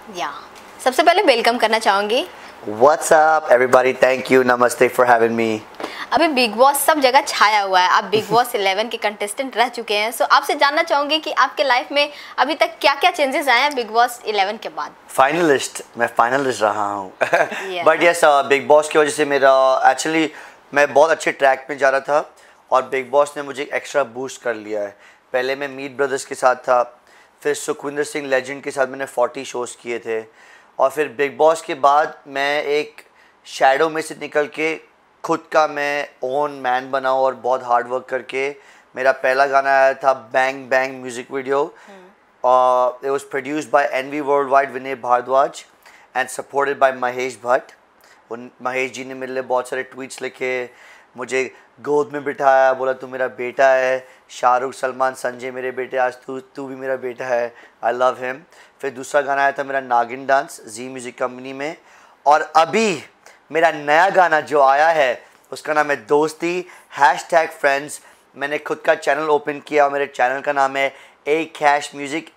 या सबसे पहले वेलकम करना चाहूँगी। What's up everybody? Thank you. Namaste for having me. अभी बिग बॉस सब जगह छाया हुआ है, आप बिग बॉस 11 के कंटेस्टेंट रह चुके हैं। सो आपसे जानना चाहूँगी कि आपके लाइफ में अभी तक क्या क्या चेंजेस आए हैं बिग बॉस 11 के बाद। फाइनलिस्ट, मैं फाइनलिस्ट रहा हूँ but Yeah. Yes Bigg Boss की वजह से मेरा एक्चुअली मैं बहुत अच्छे ट्रैक में जा रहा था और बिग बॉस ने मुझे एक्स्ट्रा बूस्ट कर लिया है। पहले मैं मीट ब्रदर्स के साथ था, फिर सुखविंदर सिंह लेजेंड के साथ मैंने 40 शोज़ किए थे और फिर बिग बॉस के बाद मैं एक शैडो में से निकल के खुद का मैं ओन मैन बना और बहुत हार्ड वर्क करके मेरा पहला गाना आया था bang bang music video. It was produced by NV Worldwide Vinay Bhardwaj and supported by Mahesh Bhatt. उन महेश जी ने मेरे लिए बहुत सारे ट्वीट्स लिखे, मुझे गोद में बिठाया, बोला तू मेरा बेटा है, शाहरुख सलमान संजय मेरे बेटे, आज तू तू भी मेरा बेटा है, आई लव हिम। फिर दूसरा गाना आया था मेरा नागिन डांस जी म्यूज़िक कंपनी में। और अभी मेरा नया गाना जो आया है उसका नाम है दोस्ती #फ्रेंड्स। मैंने खुद का चैनल ओपन किया और मेरे चैनल का नाम है A cash music,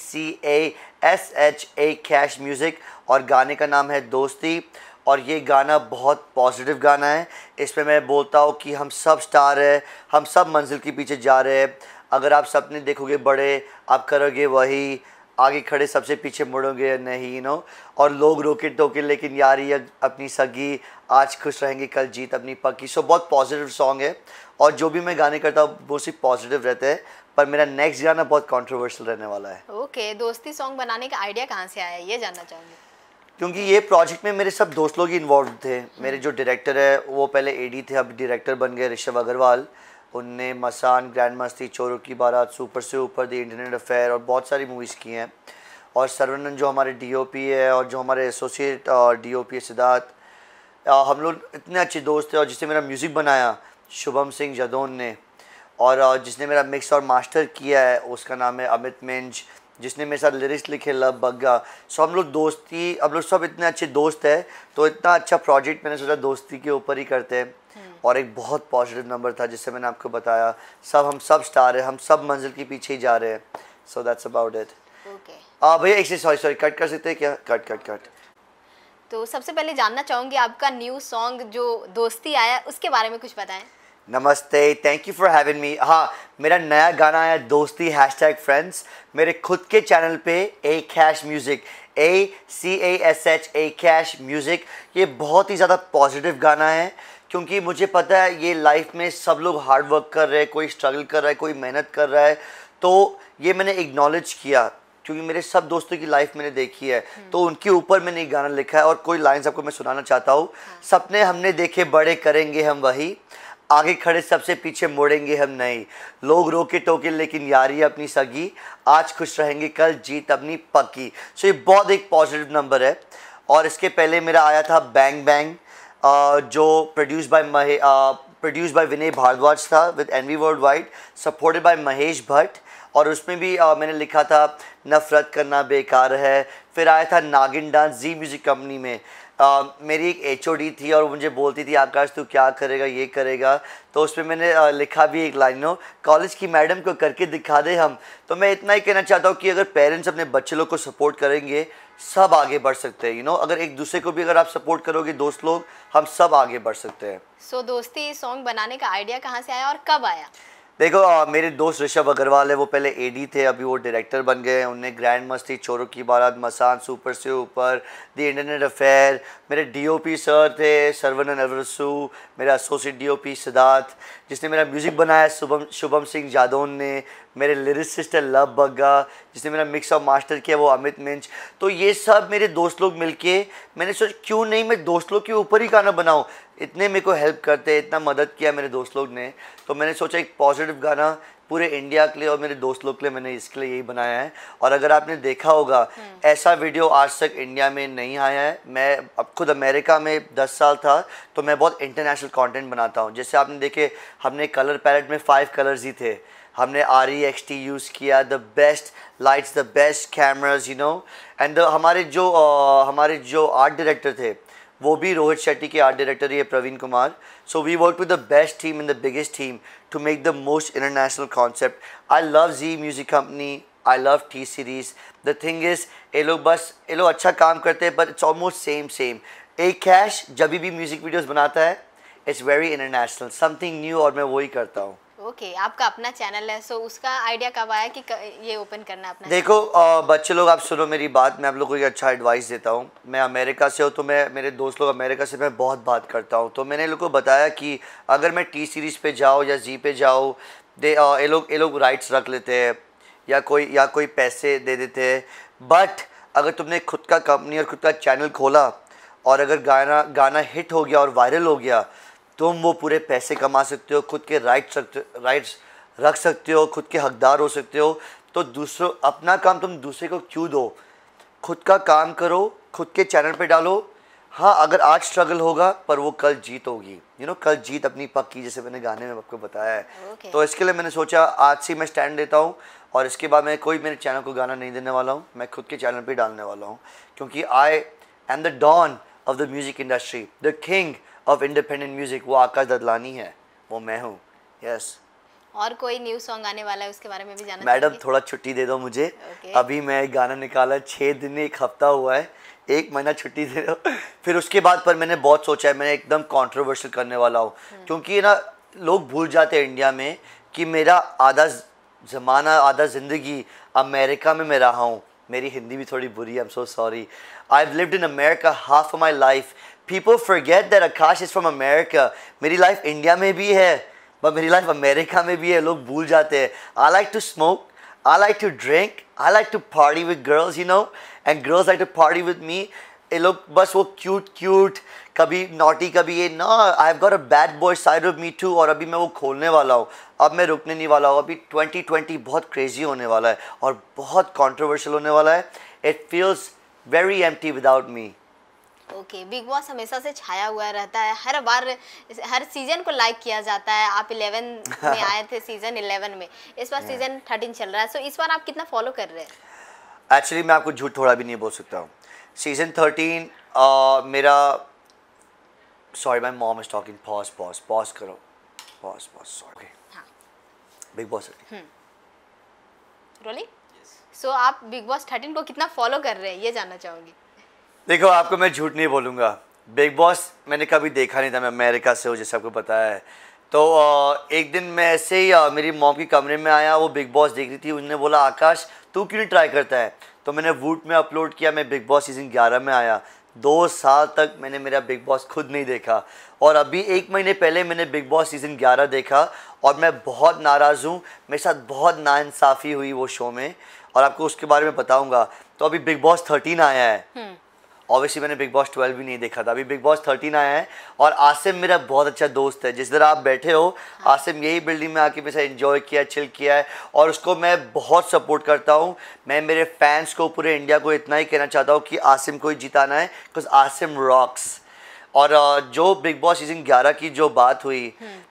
ACASH A cash music और गाने का नाम है दोस्ती। और ये गाना बहुत पॉजिटिव गाना है। इसमें मैं बोलता हूँ कि हम सब स्टार हैं, हम सब मंजिल के पीछे जा रहे हैं। अगर आप सपने देखोगे बड़े, आप करोगे वही, आगे खड़े सबसे पीछे मुड़ोगे नहीं, और लोग रोके टोके लेकिन यार ये अपनी सगी, आज खुश रहेंगे कल जीत अपनी पक्की। सो बहुत पॉजिटिव सॉन्ग है और जो भी मैं गाने करता हूँ वो सिर्फ पॉजिटिव रहते हैं। पर मेरा नेक्स्ट गाना बहुत कंट्रोवर्शियल रहने वाला है। ओके, दोस्ती सॉन्ग बनाने का आइडिया कहाँ से आया ये जानना चाहूँगी। क्योंकि ये प्रोजेक्ट में मेरे सब दोस्त लोग ही इन्वॉल्व थे। मेरे जो डायरेक्टर है वो पहले एडी थे, अब डायरेक्टर बन गए ऋषभ अग्रवाल। उनने मसान, ग्रैंड मस्ती, चोरों की बारात, सुपर से ऊपर, द इंटरनेट अफेयर और बहुत सारी मूवीज़ की हैं। और सर्वनंद जो हमारे डीओपी है और जो हमारे एसोसिएट डीओपी है सिद्धार्थ, हम लोग इतने अच्छे दोस्त थे। और जिसने मेरा म्यूज़िक बनाया शुभम सिंह जदौन ने, और जिसने मेरा मिक्स और मास्टर किया है उसका नाम है अमित मिंज, जिसने मेरे साथ लिरिक्स लिखे लव बग्गा। सो हम लोग दोस्ती, हम लोग सब इतने अच्छे दोस्त हैं, तो इतना अच्छा प्रोजेक्ट मैंने सोचा दोस्ती के ऊपर ही करते हैं। और एक बहुत पॉजिटिव नंबर था जिससे मैंने आपको बताया हम सब स्टार हैं, हम सब मंजिल के पीछे ही जा रहे हैं। So that's about it. Okay भैया एक से सॉरी कट कर सकते हैं क्या? कट। तो सबसे पहले जानना चाहूँगी आपका न्यू सॉन्ग जो दोस्ती आया उसके बारे में कुछ बताएं। नमस्ते, thank you for having me. हाँ, मेरा नया गाना है दोस्ती #फ्रेंड्स मेरे खुद के चैनल पे A cash music, ACASH A cash music. ये बहुत ही ज़्यादा पॉजिटिव गाना है क्योंकि मुझे पता है ये लाइफ में सब लोग हार्ड वर्क कर रहे हैं, कोई स्ट्रगल कर रहा है, कोई मेहनत कर रहा है। तो ये मैंने एक्नॉलेज किया क्योंकि मेरे सब दोस्तों की लाइफ मैंने देखी है, तो उनके ऊपर मैंने एक गाना लिखा है। और कोई लाइन्स आपको मैं सुनाना चाहता हूँ। सपने हमने देखे बड़े करेंगे हम वही, आगे खड़े सबसे पीछे मुड़ेंगे हम नहीं, लोग रोके टोके लेकिन यारी अपनी सगी, आज खुश रहेंगे कल जीत अपनी पक्की। सो ये बहुत एक पॉजिटिव नंबर है। और इसके पहले मेरा आया था बैंग बैंग, जो प्रोड्यूस बाय विनय भारद्वाज था with NV world wide, supported by Mahesh Bhatt. और उसमें भी मैंने लिखा था नफ़रत करना बेकार है। फिर आया था नागिन डांस जी म्यूज़िक कंपनी में। मेरी एक HOD थी और मुझे बोलती थी आकाश तू क्या करेगा, ये करेगा। तो उसमें मैंने लिखा भी एक लाइन, कॉलेज की मैडम को करके दिखा दे हम। तो मैं इतना ही कहना चाहता हूँ कि अगर पेरेंट्स अपने बच्चे लोग को सपोर्ट करेंगे सब आगे बढ़ सकते हैं। अगर एक दूसरे को भी अगर आप सपोर्ट करोगे दोस्त लोग, हम सब आगे बढ़ सकते हैं। सो दोस्ती सॉन्ग बनाने का आइडिया कहाँ से आया और कब आया? देखो मेरे दोस्त ऋषभ अग्रवाल है, वो पहले AD थे, अभी वो डायरेक्टर बन गए हैं। उनने ग्रैंड मस्ती, चोरों की बारात, मसान, सुपर से ऊपर, द इंटरनेट अफेयर। मेरे DOP सर थे सर्वनंद अवरसू, मेरा एसोसिएट DOP सिद्धार्थ, जिसने मेरा म्यूज़िक बनाया शुभम सिंह जादौन ने। मेरे लिरिसिस्ट है लव बग्गा, जिसने मेरा मिक्स और मास्टर किया वो अमित मिंज। तो ये सब मेरे दोस्त लोग मिलके, मैंने सोचा क्यों नहीं मैं दोस्त लोग के ऊपर ही गाना बनाऊँ। इतने मेरे को हेल्प करते, इतना मदद किया मेरे दोस्त लोग ने, तो मैंने सोचा एक पॉजिटिव गाना पूरे इंडिया के लिए और मेरे दोस्त लोग के लिए मैंने इसके लिए यही बनाया है। और अगर आपने देखा होगा ऐसा वीडियो आज तक इंडिया में नहीं आया है। मैं अब खुद अमेरिका में 10 साल था, तो मैं बहुत इंटरनेशनल कंटेंट बनाता हूँ। जैसे आपने देखे हमने कलर पैलेट में 5 कलर्स ही थे, हमने REXT यूज़ किया, the best lights, the best cameras, and हमारे जो आर्ट डायरेक्टर थे वो भी रोहित शेट्टी के आर्ट डायरेक्टर ही है, Praveen Kumar. So we work with the best team in the biggest team to make the most international concept. I love Zee music company, I love T Series. The thing is ये लोग अच्छा काम करते हैं, but it's almost same. A cash जब भी music videos बनाता है it's very international, something new, और मैं वही करता हूँ। ओके आपका अपना चैनल है, सो उसका आइडिया कब आया कि ये ओपन करना अपना? देखो बच्चे लोग, आप सुनो मेरी बात, मैं आप लोगों को एक अच्छा एडवाइस देता हूँ। मैं अमेरिका से हूँ, तो मैं मेरे दोस्त लोग अमेरिका से मैं बहुत बात करता हूँ, तो मैंने इन लोगों को बताया कि अगर मैं टी सीरीज़ पे जाऊँ या जी पे जाऊँ, ये लोग राइट्स रख लेते हैं या कोई पैसे दे देते हैं। बट अगर तुमने खुद का कंपनी और खुद का चैनल खोला और अगर गाना हिट हो गया और वायरल हो गया, तुम वो पूरे पैसे कमा सकते हो, खुद के राइट्स रख सकते हो, खुद के हकदार हो सकते हो। तो दूसरों अपना काम तुम दूसरे को क्यों दो? खुद का काम करो, खुद के चैनल पे डालो। हाँ, अगर आज स्ट्रगल होगा पर वो कल जीत होगी, कल जीत अपनी पक्की, जैसे मैंने गाने में आपको बताया है। तो इसके लिए मैंने सोचा आज से मैं स्टैंड लेता हूँ, और इसके बाद मैं कोई मेरे चैनल को गाना नहीं देने वाला हूँ, मैं खुद के चैनल पे डालने वाला हूँ, क्योंकि I am the don of the music industry, the king of independent music. वो आकाश ददलानी है, वो मैं हूँ। यस। और कोई न्यू सॉन्ग आने वाला है, उसके बारे में भी जानना मैडम थोड़ा छुट्टी दे दो मुझे। अभी मैं गाना निकाला 6 दिन, 1 हफ्ता हुआ है, 1 महीना छुट्टी दे दो। फिर उसके बाद पर मैंने बहुत सोचा है, मैंने एकदम कंट्रोवर्शियल करने वाला हूँ, क्योंकि ना लोग भूल जाते हैं इंडिया में कि मेरा आधा ज़माना, आधा ज़िंदगी अमेरिका में मैं रहा हूँ। मेरी हिंदी भी थोड़ी बुरी है, I am so sorry. I have lived in America half of my life. People forget that Akash is from America. मेरी लाइफ इंडिया में भी है, पर मेरी लाइफ अमेरिका में भी है, लोग भूल जाते हैं। I like to smoke, I like to drink, I like to party with girls, and girls like to party with me. ये लोग बस वो क्यूट, कभी नॉटी, कभी ये ना। I have got a bad boy side of me too, और अभी मैं वो खोलने वाला हूँ। अब मैं रुकने नहीं वाला हूँ। अभी 2020 बहुत क्रेजी होने वाला है और बहुत कंट्रोवर्शियल होने वाला है। It feels very empty without me. Okay Bigg Boss हमेशा से छाया हुआ रहता है, हर बार हर सीजन को लाइक किया जाता है। आप 11 में आए थे, सीजन 11 में, इस बार सीजन 13 चल रहा है, सो इस बार आप कितना फॉलो कर रहे हैं? एक्चुअली मैं आपको झूठ थोड़ा भी नहीं बोल सकता हूँ। सीजन 13 मेरा, sorry my mom is talking, pause करो, पॉज सॉरी। हाँ बिग बॉस रोलिंग। सो आप बिग बॉस 13 को कितना फॉलो कर रहे हैं, ये जानना चाहूँगी। देखो, आपको मैं झूठ नहीं बोलूँगा, बिग बॉस मैंने कभी देखा नहीं था। मैं अमेरिका से हूँ, जैसे आपको पता है। तो एक दिन मैं ऐसे ही मेरी मॉम के कमरे में आया, वो बिग बॉस देख रही थी। उन्होंने बोला, आकाश तू क्यों नहीं ट्राई करता है? तो मैंने वूट में अपलोड किया, मैं बिग बॉस सीज़न 11 में आया। 2 साल तक मैंने मेरा बिग बॉस खुद नहीं देखा, और अभी 1 महीने पहले मैंने बिग बॉस सीज़न 11 देखा, और मैं बहुत नाराज़ हूँ। मेरे साथ बहुत नाइंसाफ़ी हुई वो शो में, और आपको उसके बारे में बताऊँगा। तो अभी बिग बॉस 13 आया है। ऑब्वियसली मैंने बिग बॉस 12 भी नहीं देखा था, अभी बिग बॉस 13 आया है। और आसिम मेरा बहुत अच्छा दोस्त है, जिस तरह आप बैठे हो, आसिम यही बिल्डिंग में आके मेरे साथ एंजॉय किया, चिल किया है, और उसको मैं बहुत सपोर्ट करता हूँ। मैं मेरे फैंस को, पूरे इंडिया को इतना ही कहना चाहता हूँ कि आसिम को ही जिताना है, बिकॉज आसिम रॉक्स। और जो बिग बॉस सीजन 11 की जो बात हुई,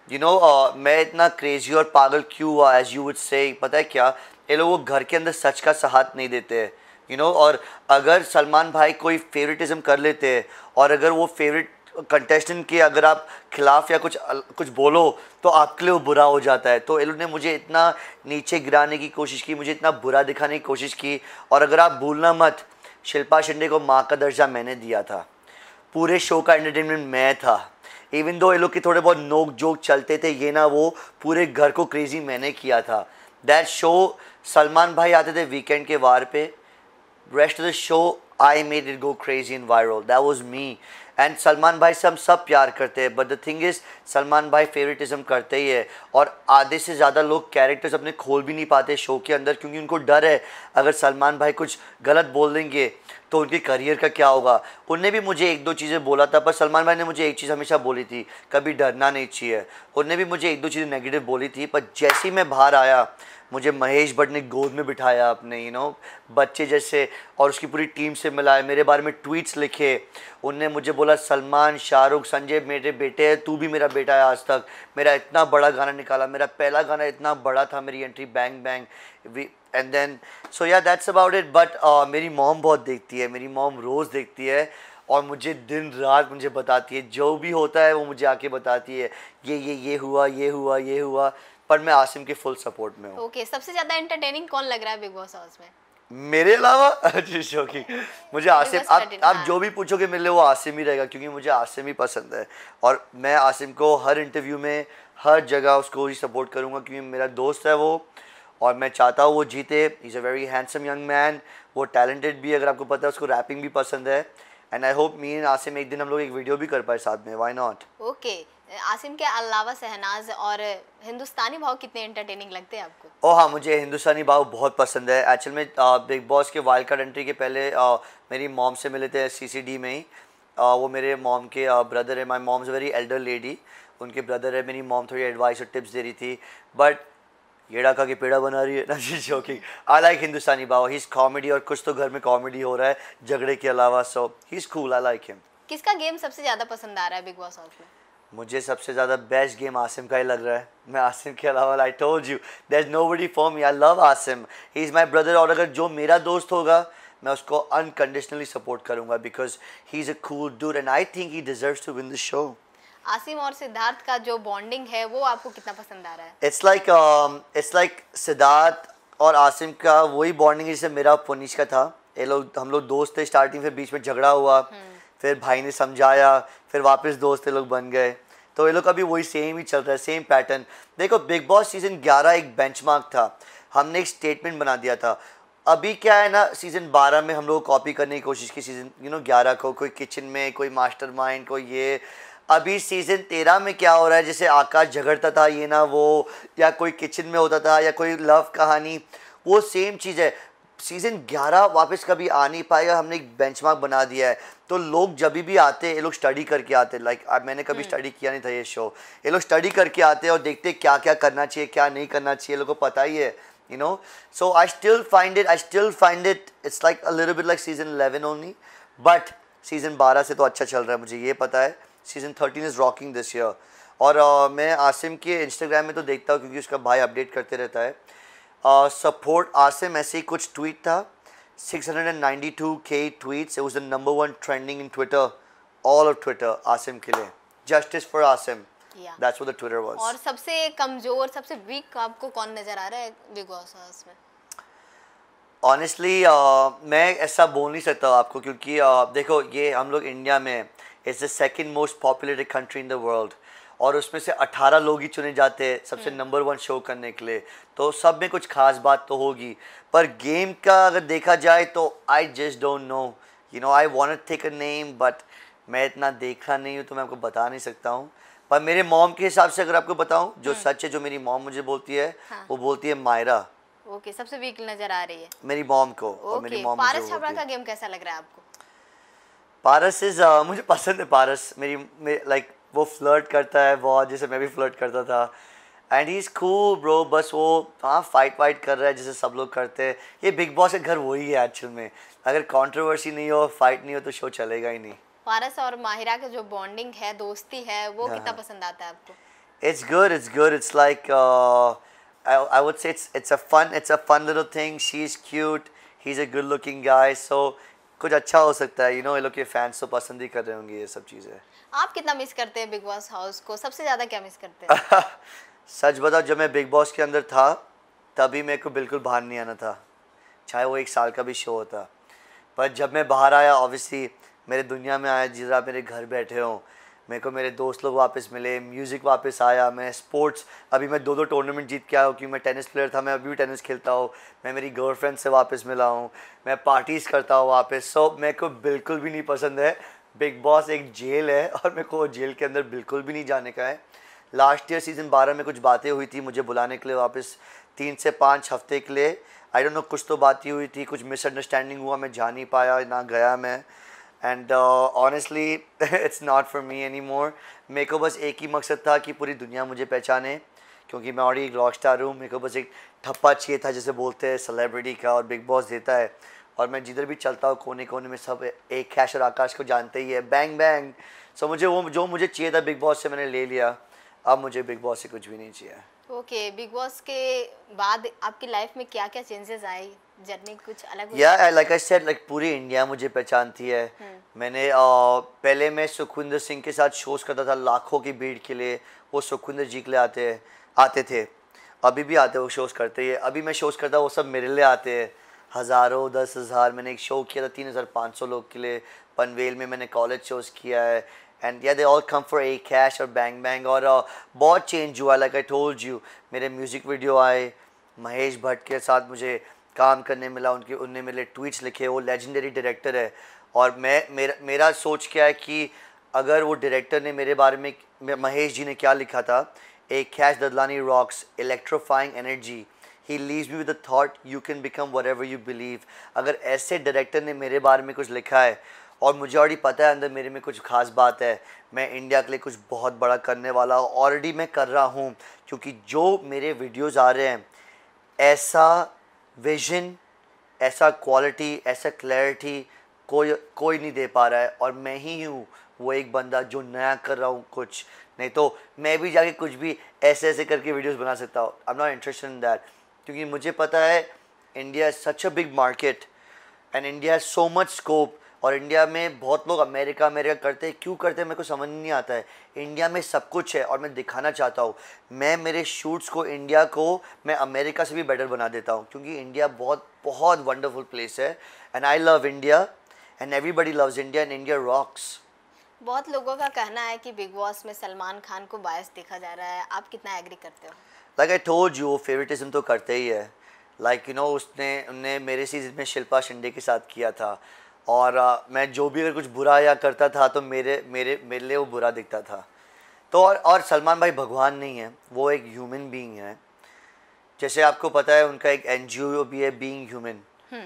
मैं इतना क्रेजी और पागल क्यों हुआ, एज यू वुड से, पता है क्या, ये लोग घर के अंदर सच का साथ नहीं देते हैं, और अगर सलमान भाई कोई फेवरेटिज्म कर लेते हैं, और अगर वो फेवरेट कंटेस्टेंट के अगर आप खिलाफ या कुछ बोलो, तो आपके लिए वो बुरा हो जाता है। तो इन लोगों ने मुझे इतना नीचे गिराने की कोशिश की, मुझे इतना बुरा दिखाने की कोशिश की। और अगर आप भूलना मत, शिल्पा शिंदे को माँ का दर्जा मैंने दिया था, पूरे शो का एंटरटेनमेंट मैं था। इवन दो ये लोग के थोड़े बहुत नोक जोक चलते थे, ये ना वो, पूरे घर को क्रेजी मैंने किया था। दैट शो, सलमान भाई आते थे वीकेंड के वार पे, rest of the show I made it go crazy and viral. That was me. And Salman भाई से हम सब प्यार करते हैं, but the thing is Salman भाई फेवरेटिज्म करते ही है, और आधे से ज़्यादा लोग कैरेक्टर्स अपने खोल भी नहीं पाते शो के अंदर, क्योंकि उनको डर है अगर सलमान भाई कुछ गलत बोल देंगे तो उनके करियर का क्या होगा। उनने भी मुझे 1-2 चीज़ें बोला था, पर सलमान भाई ने मुझे एक चीज़ हमेशा बोली थी, कभी डरना नहीं चाहिए। उनने भी मुझे 1-2 चीज़ें नेगेटिव बोली थी, पर जैसे ही मैं बाहर आया, मुझे महेश भट्ट ने गोद में बिठाया अपने, बच्चे जैसे, और उसकी पूरी टीम से मिलाए, मेरे बारे में ट्वीट्स लिखे। उनने मुझे बोला, सलमान, शाहरुख, संजय मेरे बेटे हैं, तू भी मेरा बेटा है आज तक। मेरा इतना बड़ा गाना निकाला, मेरा पहला गाना इतना बड़ा था, मेरी entry bang bang, and then so yeah that's about it. But मेरी मॉम बहुत देखती है, मेरी मॉम रोज़ देखती है, और मुझे दिन रात मुझे बताती है, जो भी होता है वो मुझे आके बताती है, ये हुआ, ये हुआ, ये हुआ। पर मैं आसिम के फुल सपोर्ट में हूँ। ओके, सबसे ज्यादा एंटरटेनिंग कौन लग रहा है बिग बॉस हाउस में? मेरे अलावा शौकी मुझे आसिम, आप हाँ। जो भी पूछोगे मेरे लिए वो आसिम ही रहेगा, क्योंकि मुझे आसिम ही पसंद है और मैं आसिम को हर इंटरव्यू में हर जगह उसको ही सपोर्ट करूँगा, क्योंकि मेरा दोस्त है वो और मैं चाहता हूँ वो जीते। He is a very handsome young man, वो टैलेंटेड भी है, अगर आपको पता है उसको रैपिंग भी पसंद है। And I hope me and Asim एक दिन हम लोग एक वीडियो भी कर पाए साथ में, व्हाई नॉट। ओके, आसिम के अलावा शहनाज और हिंदुस्तानी भाव कितने एंटरटेनिंग लगते हैं आपको? ओह हाँ, मुझे हिंदुस्तानी भाव बहुत पसंद है। एक्चुअल में बिग बॉस के वाइल्ड कार्ड एंट्री के पहले मेरी मॉम से मिले थे सीसीडी में ही। वो मेरे मॉम के ब्रदर है, my mom is very elder lady, उनके ब्रदर है। मेरी मॉम थोड़ी एडवाइस और टिप्स दे रही थी, बट येड़ा का के पेड़ा बना रही है ना, she joking. I like Hindustani Bhau, he is comedy और कुछ तो घर में कॉमेडी हो रहा है झगड़े के अलावा, so he is cool, I like him. किसका गेम सबसे ज्यादा पसंद आ रहा है बिग बॉस हाउस में? मुझे सबसे ज़्यादा बेस्ट गेम आसिम का ही लग रहा है। मैं आसिम के अलावा, I told you there is nobody for me, I love Asim, he is my brother. और अगर जो मेरा दोस्त होगा मैं उसको अनकंडीशनली सपोर्ट करूंगा, because he is a cool dude and I think he deserves to win the show. Asim और सिद्धार्थ का जो बॉन्डिंग है वो आपको कितना पसंद आ रहा है? इट्स लाइक सिद्धार्थ और आसिम का वही बॉन्डिंग है जैसे मेरा और पुनीश का था। ये लोग, हम लोग दोस्त थे स्टार्टिंग, फिर बीच में झगड़ा हुआ, फिर भाई ने समझाया, फिर वापस दोस्त लोग बन गए। तो ये लोग का भी वही सेम ही चल रहा है, सेम पैटर्न। देखो बिग बॉस सीज़न 11 एक बेंचमार्क था, हमने एक स्टेटमेंट बना दिया था। अभी क्या है ना, सीज़न 12 में हम लोग कॉपी करने की कोशिश की सीज़न 11 को, कोई किचन में, कोई मास्टरमाइंड, कोई ये। अभी सीज़न 13 में क्या हो रहा है, जैसे आकाश झगड़ता था ये ना वो, या कोई किचन में होता था, या कोई लव कहानी, वो सेम चीज़ है। सीज़न 11 वापस कभी आ नहीं पाएगा, हमने एक बेंचमार्क बना दिया है। तो लोग जब भी आते हैं ये लोग स्टडी करके आते हैं, लाइक मैंने कभी स्टडी किया नहीं था ये शो, ये लोग स्टडी करके आते हैं और देखते हैं क्या क्या करना चाहिए क्या नहीं करना चाहिए, लोगों को पता ही है, you know. So I still find it it's like a little bit like season 11 only, but season 12 से तो अच्छा चल रहा है, मुझे ये पता है। season 13 is rocking this year। और मैं आसिम के इंस्टाग्राम में तो देखता हूँ क्योंकि उसका भाई अपडेट करते रहता है। सपोर्ट आसिम ऐसे ही कुछ ट्वीट था, 692K tweets, it was the number 1 trending in Twitter, all of Twitter, Asim के लिए, justice for Asim, that's what the Twitter was। और सबसे कमजोर, सबसे वीक आपको कौन नजर आ रहा है बिग बॉस हाउस में? ऑनेस्टली मैं ऐसा बोल नहीं सकता आपको, क्योंकि देखो ये हम लोग इंडिया में is the second most populated country in the world, और उसमें से 18 लोग ही चुने जाते हैं सबसे नंबर 1 शो करने के लिए, तो सब में कुछ खास बात तो होगी। पर गेम का अगर देखा जाए तो I just don't know, you know, I want to take a name, but मैं इतना देखा नहीं हूँ तो मैं आपको बता नहीं सकता हूँ। पर मेरे मॉम के हिसाब से अगर आपको बताऊँ, जो सच है, जो मेरी मॉम मुझे बोलती है, वो बोलती है मायरा। ओके, सबसे वीक नजर आ रही है मेरी मॉम को। और मेरी मॉम पारस छाबड़ा का गेम कैसा लग रहा है आपको? पारस इज मुझे पसंद है पारस, मेरी लाइक वो फ्लर्ट करता है बहुत, जैसे मैं भी फ्लर्ट करता था, and he is cool bro. बस वो हाँ फाइट कर रहा है जैसे सब लोग करते हैं। ये बिग बॉस का घर वही है एक्चुअल में, अगर कंट्रोवर्सी नहीं हो, फाइट नहीं हो, तो शो चलेगा ही नहीं। पारस और माहिरा का जो बॉन्डिंग है, दोस्ती है, वो कितना पसंद आता है आपको? It's good, it's like I would say it's a fun little thing। She's cute, he's a good looking guy, so कुछ अच्छा हो सकता है, you know, ये लोग के फैंस तो पसंद ही कर रहे होंगे ये सब चीज़ें। आप कितना मिस करते हैं बिग बॉस हाउस को? सबसे ज़्यादा क्या मिस करते हैं? सच बताओ, जब मैं बिग बॉस के अंदर था तभी मेरे को बिल्कुल बाहर नहीं आना था, चाहे वो 1 साल का भी शो होता। पर जब मैं बाहर आया, ऑब्वियसली मेरे दुनिया में आया, जिस आप मेरे घर बैठे हो, मेरे को मेरे दोस्त लोग वापस मिले, म्यूज़िक वापस आया, मैं स्पोर्ट्स, अभी मैं 2 टूर्नामेंट जीत के आया हूँ, क्योंकि मैं टेनिस प्लेयर था, मैं अभी भी टेनिस खेलता हूँ, मैं मेरी गर्लफ्रेंड से वापस मिला हूँ, मैं पार्टीज़ करता हूँ वापस। सो मेरे को बिल्कुल भी नहीं पसंद है, बिग बॉस एक जेल है और मेरे को जेल के अंदर बिल्कुल भी नहीं जाने का है। लास्ट ईयर सीज़न 12 में कुछ बातें हुई थी मुझे बुलाने के लिए वापस 3 से 5 हफ्ते के लिए, आई डोंट नो, कुछ तो बातें हुई थी, कुछ मिसअंडरस्टैंडिंग हुआ, मैं जा नहीं पाया, ना गया मैं। And honestly it's not for me anymore. मेरे को बस एक ही मकसद था कि पूरी दुनिया मुझे पहचाने, क्योंकि मैं ऑलरेडी एक रॉक स्टार हूँ। मेरे को बस एक ठप्पा चाहिए था, जैसे बोलते हैं सेलिब्रिटी का, और बिग बॉस देता है। और मैं जिधर भी चलता हूँ कोने कोने में सब एक कैश और आकाश को जानते ही है, बैंग बैंग। सो मुझे वो जो मुझे चाहिए था बिग बॉस से मैंने ले लिया, अब मुझे बिग बॉस से कुछ भी नहीं चाहिए। ओके, बिग बॉस के बाद आपकी लाइफ में क्या क्या चेंजेस आए, जर्नी कुछ अलग हुई? या लाइक आई सेड, लाइक पूरी इंडिया मुझे पहचानती है। मैंने पहले मैं सुखविंदर सिंह के साथ शोज़ करता था लाखों की भीड़ के लिए, वो सुखविंदर जी के लिए आते थे। अभी भी आते हैं, वो शोज़ करते हैं। अभी मैं शोज़ करता हूँ, वो सब मेरे लिए आते हैं, हज़ारों 10,000। मैंने एक शो किया था 3,500 लोग के लिए पनवेल में, मैंने कॉलेज शोज़ किया है। And yeah they all come for Akash और बैंग बैंग। और बहुत चेंज हुआ, लाइक आई टोल्ड यू। मेरे म्यूज़िक वीडियो आए, महेश भट्ट के साथ मुझे काम करने मिला, उनने मेरे ट्वीट्स लिखे। वो लेजेंडरी डायरेक्टर है। और मेरा सोच क्या है कि अगर वो डायरेक्टर ने मेरे बारे में, महेश जी ने क्या लिखा था, Akash Dadlani rocks electrifying energy, he leaves me with the thought you can become whatever you believe. अगर ऐसे डायरेक्टर ने मेरे बारे में कुछ लिखा है और मुझे ऑलरेडी पता है अंदर मेरे में कुछ खास बात है, मैं इंडिया के लिए कुछ बहुत बड़ा करने वाला हूँ, ऑलरेडी मैं कर रहा हूँ। क्योंकि जो मेरे वीडियोज़ आ रहे हैं, ऐसा विजन, ऐसा क्वालिटी, ऐसा क्लैरिटी कोई नहीं दे पा रहा है। और मैं ही हूँ वो एक बंदा जो नया कर रहा हूँ कुछ। नहीं तो मैं भी जाके कुछ भी ऐसे ऐसे करके वीडियोस बना सकता हूँ। I am not interested in that, क्योंकि मुझे पता है India is such a big market and India has so much scope. और इंडिया में बहुत लोग अमेरिका करते हैं, क्यों करते हैं मेरे को समझ नहीं आता है। इंडिया में सब कुछ है और मैं दिखाना चाहता हूँ। मैं मेरे शूट्स को, इंडिया को मैं अमेरिका से भी बेटर बना देता हूँ, क्योंकि इंडिया बहुत बहुत वंडरफुल प्लेस है। And I love India and everybody loves India and India rocks. बहुत लोगों का कहना है कि बिग बॉस में सलमान खान को बायस देखा जा रहा है, आप कितना एग्री करते हो? Like I told you, favouritism तो करते ही है। लाइक यू नो, उनने मेरे सीजन में शिल्पा शिंदे के साथ किया था। और मैं जो भी अगर कुछ बुरा या करता था तो मेरे मेरे मेरे लिए वो बुरा दिखता था। तो और सलमान भाई भगवान नहीं है, वो एक ह्यूमन बीइंग है। जैसे आपको पता है उनका एक एनजीओ भी है, बीइंग ह्यूमन।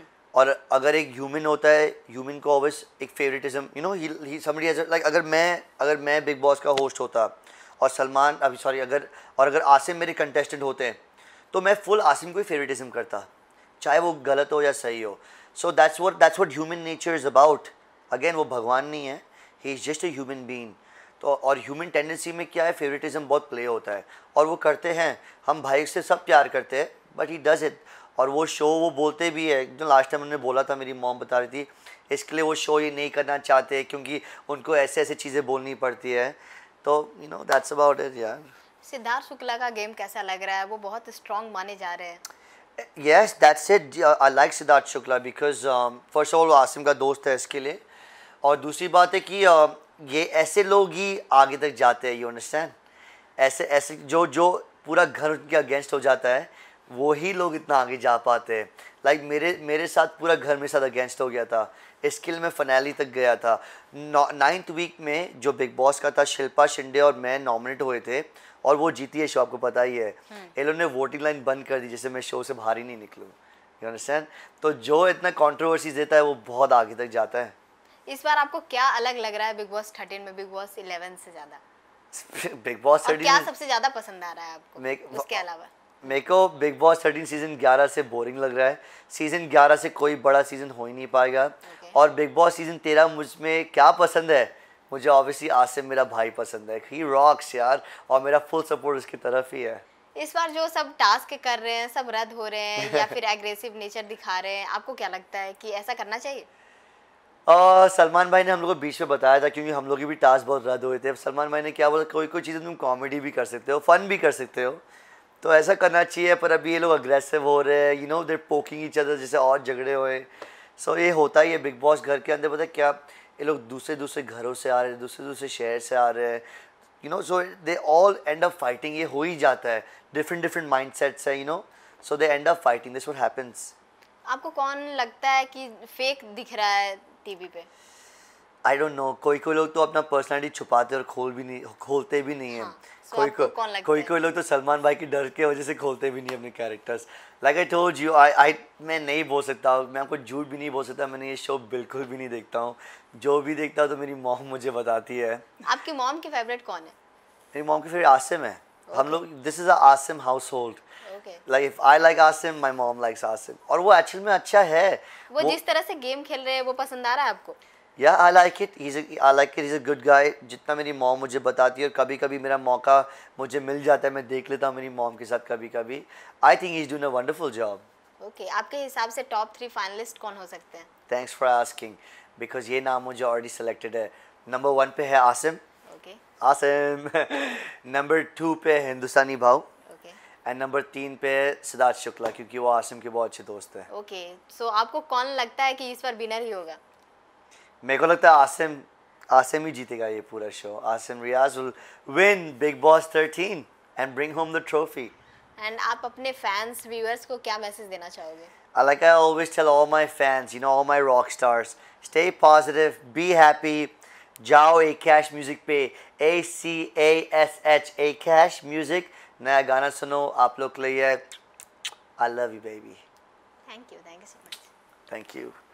और अगर एक ह्यूमन होता है, ह्यूमन को ऑब्वियस एक favouritism, you know, he somebody has, like अगर मैं बिग बॉस का होस्ट होता और सलमान, अभी सॉरी, अगर आसिम मेरे कंटेस्टेंट होते हैं, तो मैं फुल आसिम को ही फेवरेटिज्म करता, चाहे वो गलत हो या सही हो। So that's what human nature is about. Again, वो भगवान नहीं है, he is just a human being. तो और ह्यूमन टेंडेंसी में क्या है, फेवरेटिज्म बहुत प्ले होता है और वो करते हैं। हम भाई से सब प्यार करते हैं, बट ही डज इट। और वो शो वो बोलते भी है, जो लास्ट टाइम उन्होंने बोला था, मेरी मॉम बता रही थी, इसके लिए वो शो ये नहीं करना चाहते क्योंकि उनको ऐसे ऐसे चीज़ें बोलनी पड़ती है। तो you know, that's about it यार। सिद्धार्थ शुक्ला का गेम कैसा लग रहा है? वो बहुत स्ट्रांग माने जा रहे हैं। Yes, that's it. I like Siddharth Shukla because first of all, वो आसिम का दोस्त है इसके लिए। और दूसरी बात है कि ये ऐसे लोग ही आगे तक जाते हैं, यू अंडरस्टैंड। ऐसे ऐसे जो पूरा घर उनके अगेंस्ट हो जाता है, वो ही लोग इतना आगे जा पाते हैं। लाइक मेरे साथ पूरा घर मेरे साथ अगेंस्ट हो गया था, इसके लिए मैं फाइनली तक गया था। 9th वीक में जो बिग बॉस का था, शिल्पा शिंदे और मैं नॉमिनेट हुए थे और वो जीती है शो, आपको पता ही है। इन लोगों ने वोटिंग लाइन बंद कर दी जिससे मैं शो से बाहर ही नहीं निकलूँ, यू अंडरस्टैंड। तो जो इतना कंट्रोवर्सी देता है वो बहुत आगे तक जाता है। इस बार आपको क्या अलग लग रहा है बिग बॉस 13 में बिग बॉस 11 से ज्यादा? बिग बॉस 13 क्या सबसे ज्यादा पसंद आ रहा है आपको उसके अलावा? मेरे को बिग बॉस 13 सीजन 11 से बोरिंग लग रहा है। सीजन 11 से कोई बड़ा सीजन हो ही नहीं पाएगा। और बिग बॉस सीजन 13 मुझ में क्या पसंद है, मुझे ऑब्वियसली आसिम मेरा भाई पसंद है, ही रॉक्स यार, और मेरा फुल सपोर्ट उसकी तरफ ही है। इस बार जो सब टास्क कर रहे हैं सब रद्द हो रहे हैं या फिर एग्रेसिव नेचर दिखा रहे हैं, आपको क्या लगता है कि ऐसा करना चाहिए? सलमान भाई ने हम लोग को बीच में बताया था, क्योंकि हम लोग के भी टास्क बहुत रद्द हुए थे। सलमान भाई ने क्या बोला, कोई कोई चीज़ें तुम कॉमेडी भी कर सकते हो, फन भी कर सकते हो, तो ऐसा करना चाहिए। पर अभी ये लोग अग्रेसिव हो रहे हैं, you know, they're poking each other, जैसे और झगड़े हुए। सो ये होता ही है बिग बॉस घर के अंदर। पता है क्या, ये लोग दूसरे घरों से आ रहे हैं, दूसरे शहर से आ रहे हैं, you know, so they all end up fighting. ये हो ही जाता है, डिफरेंट माइंडसेट्स है, you know, so they end up fighting, this what happens. आपको कौन लगता है कि फेक दिख रहा है टीवी पे? आई डोंट नो, कोई लोग तो अपना पर्सनालिटी छुपाते और खोलते भी नहीं है। हाँ, कोई लोग तो सलमान भाई की डर के वजह से खोलते भी नहीं अपने characters. Like I told you, मैं नहीं बोल सकता हूँ, मैं आपको झूठ भी नहीं बोल सकता, मैंने ये शो बिल्कुल भी नहीं देखता हूँ। जो भी देखता हूँ तो मेरी मॉम मुझे बताती है। आपकी मॉम की फेवरेट कौन है? मेरी मॉम की फेवरेट आसिम है। हम लोग, this is a Asim household. Like if I like Asim, my mom likes Asim. और वो एक्चुअल में अच्छा है। वो जिस तरह से गेम खेल रहे हैं वो पसंद आ रहा है आपको? Yeah, I like it. He's a good guy. जितना मेरी मॉम मुझे बताती है, और कभी कभी मेरा मौका मुझे मिल जाता है, मैं देख लेता हूँ मेरी मॉम के साथ कभी कभी। I think he's doing a wonderful job. Okay, आपके हिसाब से टॉप 3 फाइनलिस्ट कौन हो सकते हैं? Thanks for asking, because ये नाम मुझे already selected है। नंबर 1 पे है आसिम। Okay. आसिम। नंबर 2 पे हिंदुस्तानी भाव। Okay. एंड नंबर 3 पे सिद्धार्थ शुक्ला, क्योंकि वो आसिम के बहुत अच्छे दोस्त हैं। ओके, सो आपको कौन लगता है कि इस बार विनर ही होगा? मेरे को लगता है आसिम ही जीतेगा ये पूरा show. Asim Riaz will win Bigg Boss 13 and bring home the trophy. And आप अपने फैंस व्यूअर्स को क्या मैसेज देना चाहोगे? Like I always tell all my fans, you know, all my rock stars, stay positive, be happy. जाओ Akash Music पे, ACASH Akash Music, नया गाना सुनो आप लोग के लिए। I love you baby. Thank you so much. Thank you.